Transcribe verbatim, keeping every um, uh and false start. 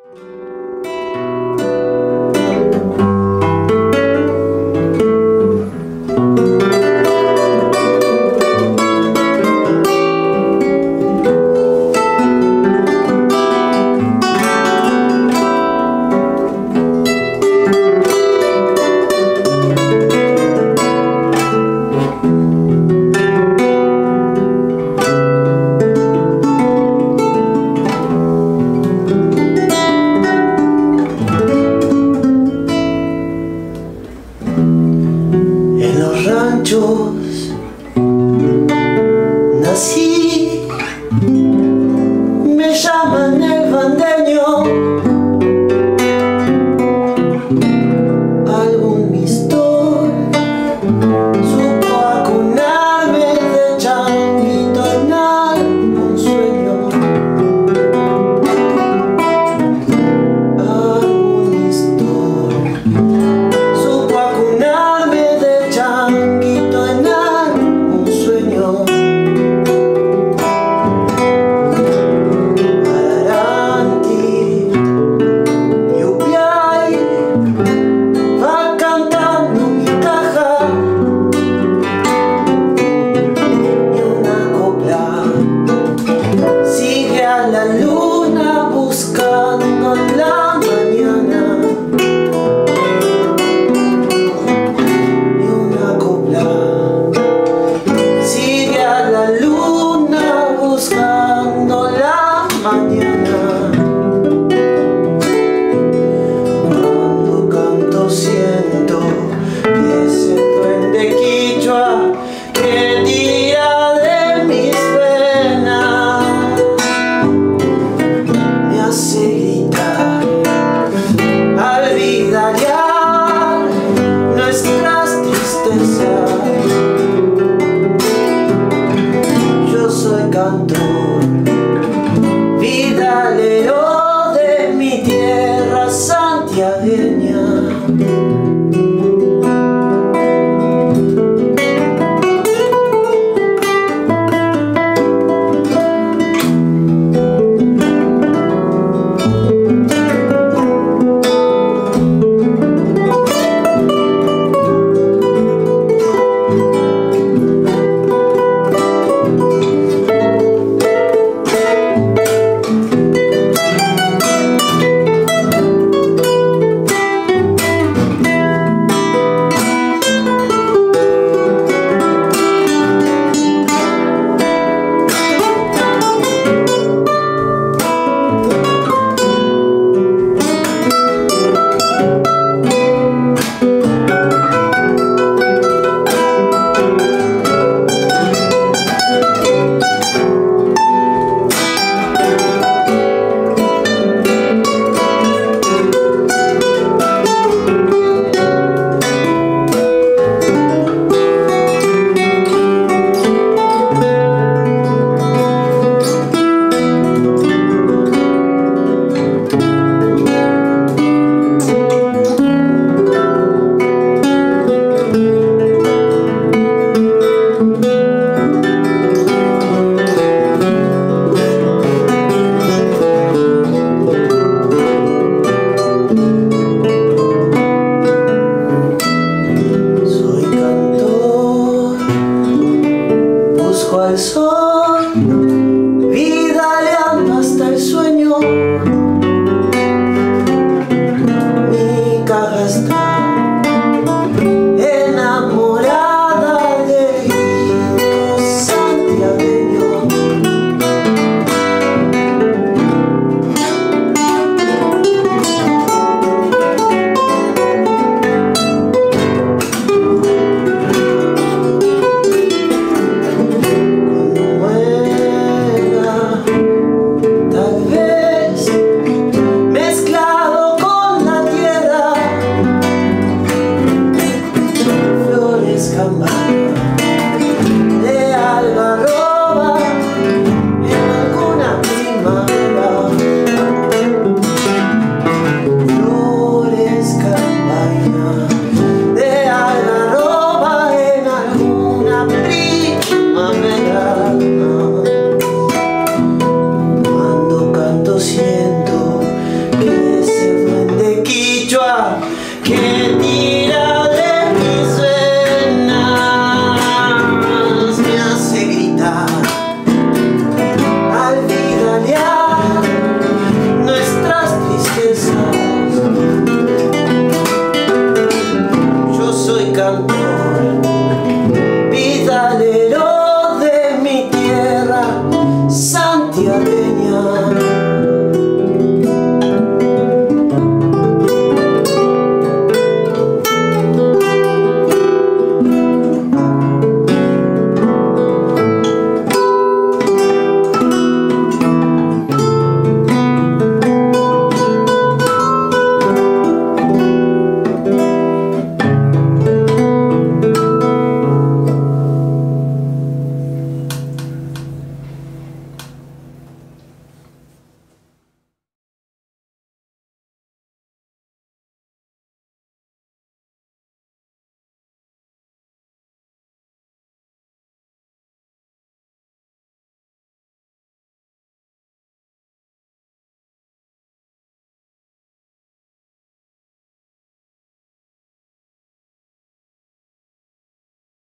Nací, me llaman el bandeño. Algún mistor supo acunarme de changuito en algún sueño. Algún mistor supo acunarme de changuito en algún sueño. Cuando canto siento que ese duende quichua que tira de mis venas me hace gritar al vidalear nuestras tristezas. Yo soy cantor, vidalero de mi tierra santiagueña. Al sol, vidaleando hasta el sueño. Mi caja está enamorada del grito santiagueño. De algarroba en alguna primavera, flores campaña de algarroba en alguna primavera. Cuando canto siento que pídale